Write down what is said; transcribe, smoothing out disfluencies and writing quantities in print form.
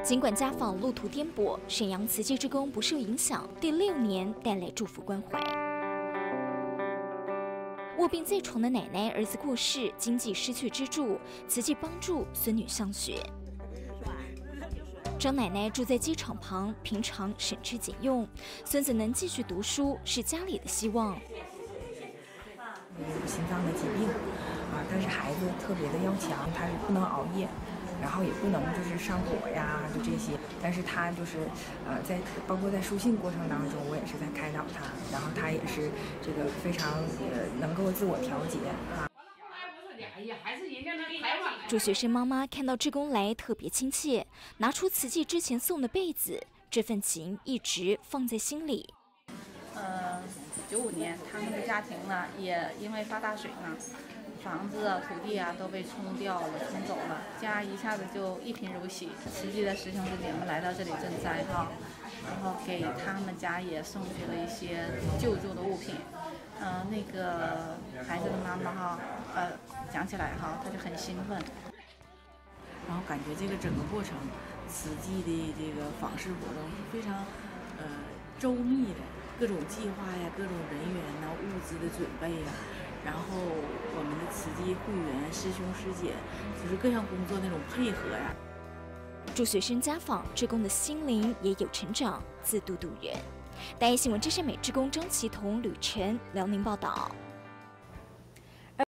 尽管家访路途颠簸，沈阳慈济志工不受影响，第6年带来祝福关怀。卧病在床的奶奶儿子过世，经济失去支柱，慈济帮助孙女上学。张奶奶住在机场旁，平常省吃俭用，孙子能继续读书是家里的希望。 有心脏的疾病啊，但是孩子特别的要强，他是不能熬夜，然后也不能就是上火呀，就这些。但是他就是包括在输信过程当中，我也是在开导他，然后他也是这个非常能够自我调节啊。 祝学生妈妈看到志工来特别亲切，拿出慈济之前送的被子，这份情一直放在心里。 95年他们的家庭呢，也因为发大水呢，房子啊、土地啊都被冲掉了、冲走了，家一下子就一贫如洗。慈济的师兄师姐们来到这里赈灾哈，然后给他们家也送去了一些救助的物品。那个孩子的妈妈哈，讲起来哈，他就很兴奋。 然后感觉这个整个过程，慈济的这个访视活动是非常周密的，各种计划呀、各种人员呐、物资的准备呀，然后我们的慈济会员师兄师姐就是各项工作那种配合呀。 祝学生家访，志工的心灵也有成长，自度度人。大爱新闻之声美志工张其彤、吕晨辽宁报道。